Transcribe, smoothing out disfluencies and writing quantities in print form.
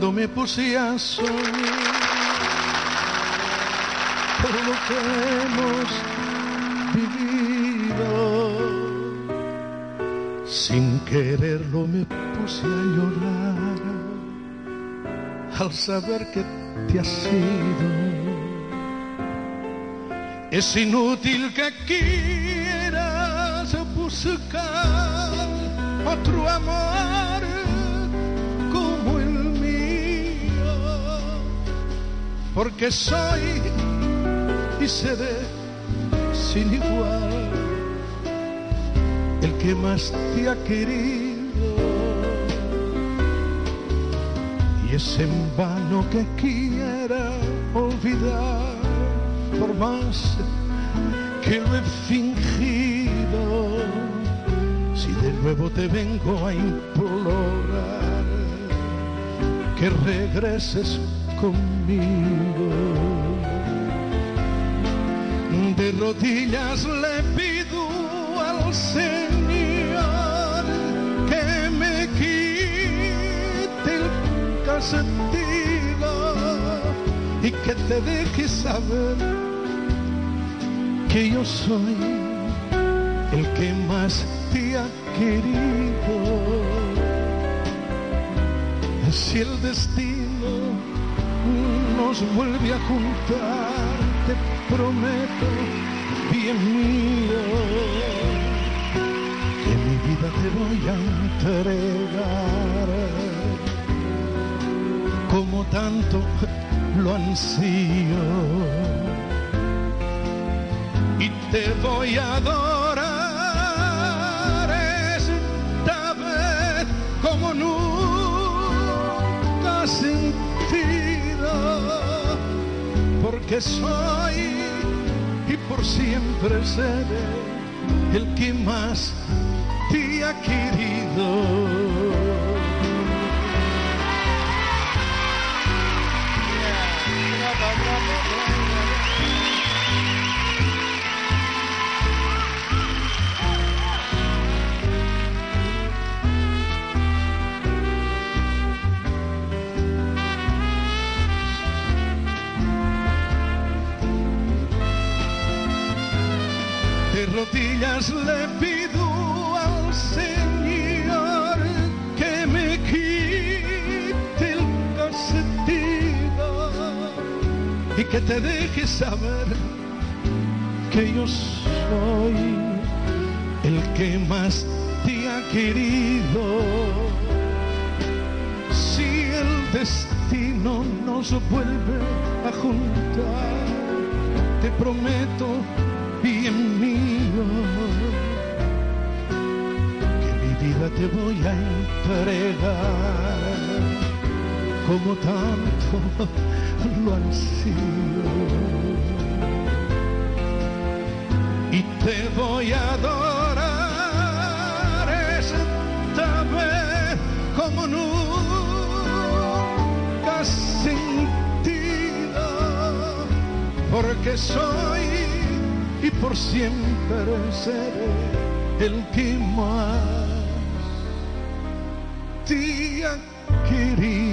cuando me puse a soñar por lo que hemos vivido. Sin quererlo me puse a llorar al saber que te has ido. Es inútil que quieras buscar otro amor como el mío, porque soy y seré sin igual el que más te ha querido. Y es en vano que quiera olvidar, por más que lo he fingido. Si de nuevo te vengo a implorar que regreses conmigo, de rodillas le pido al Señor que me quite el castigo y que te deje saber que yo soy el que más te ha querido. Si el destino nos vuelve a juntar, te prometo, bien mío, que mi vida te voy a entregar como tanto lo ansío, y te voy a adorar esta vez como nunca sentido, porque soy y por siempre seré el que más te ha querido. De rodillas le pido al Señor que me quite el castigo y que te deje saber que yo soy el que más te ha querido. Si el destino nos vuelve a juntar, te prometo, bien mío, que mi vida te voy a entregar como tanto lo ansío, y te voy a adorar esta vez como nunca sentido, porque soy y por siempre seré el que más te ha querido.